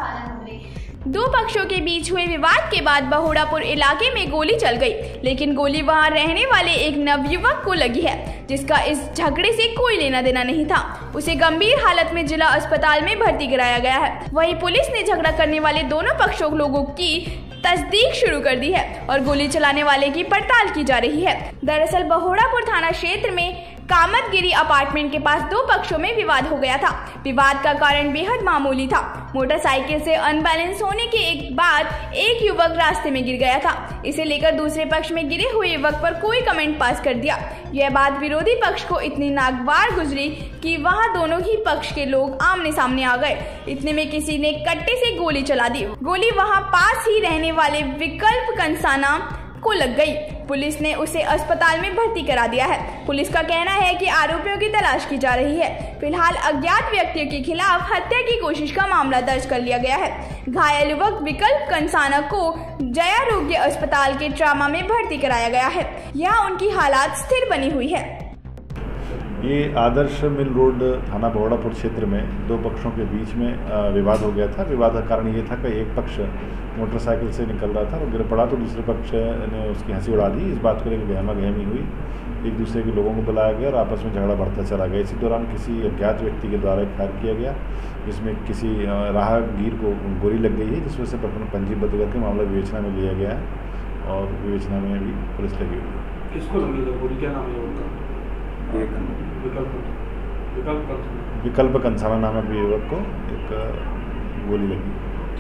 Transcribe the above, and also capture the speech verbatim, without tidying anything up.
दो पक्षों के बीच हुए विवाद के बाद बहोड़ापुर इलाके में गोली चल गई, लेकिन गोली वहां रहने वाले एक नवयुवक को लगी है, जिसका इस झगड़े से कोई लेना देना नहीं था। उसे गंभीर हालत में जिला अस्पताल में भर्ती कराया गया है। वहीं पुलिस ने झगड़ा करने वाले दोनों पक्षों लोगों की तस्दीक शुरू कर दी है और गोली चलाने वाले की पड़ताल की जा रही है। दरअसल बहोड़ापुर थाना क्षेत्र में कामतगिरी अपार्टमेंट के पास दो पक्षों में विवाद हो गया था। विवाद का कारण बेहद मामूली था। मोटरसाइकिल से अनबैलेंस होने के एक बाद एक युवक रास्ते में गिर गया था। इसे लेकर दूसरे पक्ष में गिरे हुए युवक पर कोई कमेंट पास कर दिया। यह बात विरोधी पक्ष को इतनी नागवार गुजरी कि वहां दोनों ही पक्ष के लोग आमने सामने आ गए। इतने में किसी ने कट्टे से गोली चला दी। गोली वहां पास ही रहने वाले विकल्प कंसाना को लग गई। पुलिस ने उसे अस्पताल में भर्ती करा दिया है। पुलिस का कहना है कि आरोपियों की तलाश की जा रही है। फिलहाल अज्ञात व्यक्तियों के खिलाफ हत्या की कोशिश का मामला दर्ज कर लिया गया है। घायल युवक विकल्प कंसाना को जयारोग्य अस्पताल के ट्रामा में भर्ती कराया गया है। यहाँ उनकी हालात स्थिर बनी हुई है। ये आदर्श मिल रोड थाना बहोड़ापुर क्षेत्र में दो पक्षों के बीच में विवाद हो गया था। विवाद का कारण ये था कि एक पक्ष मोटरसाइकिल से निकल रहा था और गिर पड़ा, तो दूसरे पक्ष ने उसकी हंसी उड़ा दी। इस बात को लेकर गहमा गहमी हुई, एक दूसरे के लोगों को बुलाया गया और आपस में झगड़ा बढ़ता चला गया। इसी दौरान किसी अज्ञात व्यक्ति के द्वारा फायर किया गया, जिसमें किसी राहगीर को गोली लग गई है, जिसमें से प्रकरण पंजीबद्ध करके मामला विवेचना में लिया गया है और विवेचना में भी पुलिस लगी हुई है। किसको लगी है गोली? क्या नाम है उनका? विकल्प विकल्प विकल्प कंसाना नामक युवक को एक गोली लगी।